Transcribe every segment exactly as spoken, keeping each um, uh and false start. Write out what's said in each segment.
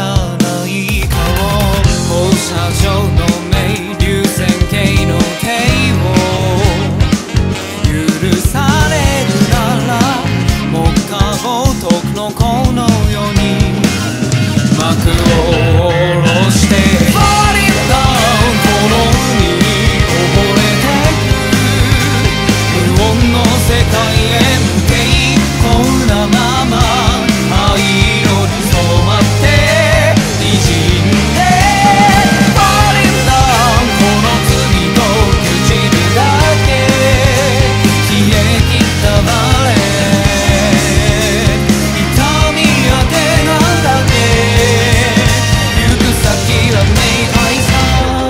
ない顔放射状の目流線形の手を許されるならもっかごとくのこの世に幕を下ろして Falling down この海に溺れてく無音の世界へ向けこんなまま灰色に染まって滲んで Falling down この罪と朽ちるだけ消えきったバレエ痛み当てなんだけ行く先は明快さ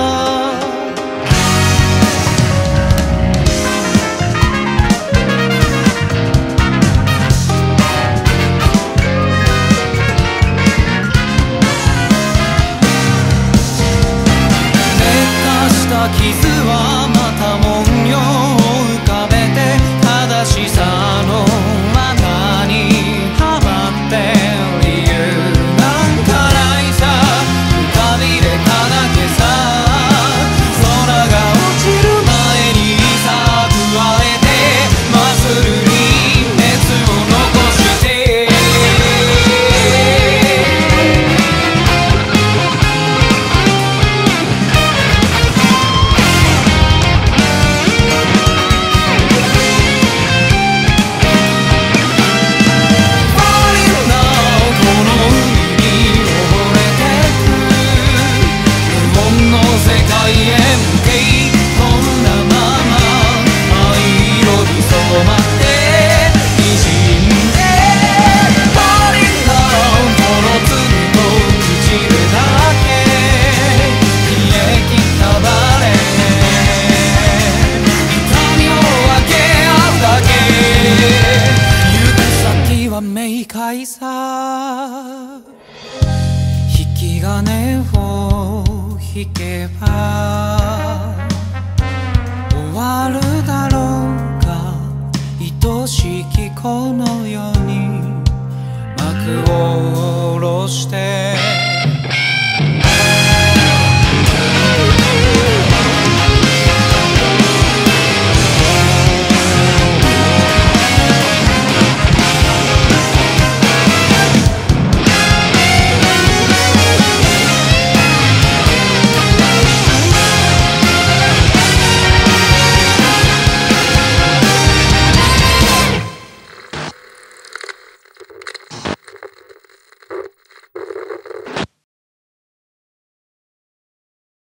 傷はまた文様を浮かべて正しさの罠にはまって理由なんかないさ浮かびれただけさ空が落ちる前にさ加えてマッスルに熱を残して明快さ引き金を引けば終わるだろうが愛しきこの世に幕を下ろして